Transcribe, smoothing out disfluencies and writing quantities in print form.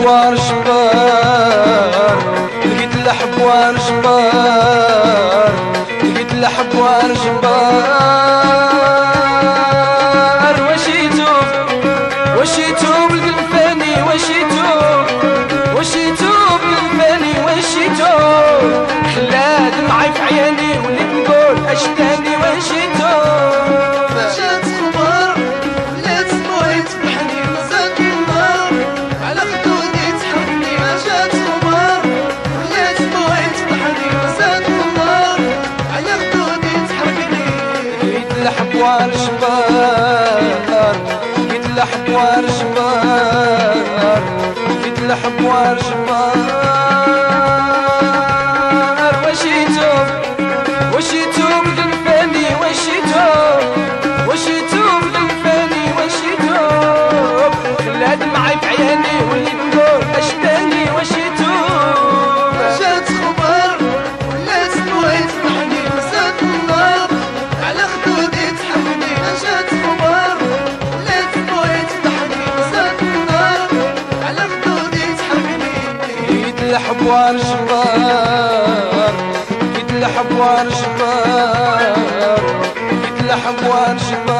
الحبوار جبار، لقيت الحبوار جبار، لقيت الحبوار جبار. واش يتوب واش يتوب القلب فاني، واش يتوب واش يتوب القلب فاني، واش يتوب خلا دمعي في عياني وليت نقول اش تاني. واش يتوب جات خبر ولات سموحي تفرحني مزاد النار على خدودي تحرقني. جات خبر ولات سموحي تفرحني مزاد النار على خدودي تحرقني. لقيت الحبوار جبار، لقيت الحبوار جبار، لقيت الحبوار جبار. واش يتوب واش يتوب القلب فاني، واش يتوب واش يتوب القلب فاني، واش يتوب خلا دمعي في عياني وليت نقول اش تاني. واش يتوب جات خبر ولات سموحي تفرحني مزاد النار على خدودي تحرقني. جات خبر ولات سموحي تفرحني مزاد النار على خدودي تحرقني. لقيت الحبوار جبار، لقيت الحبوار جبار، لقيت الحبوار جبار.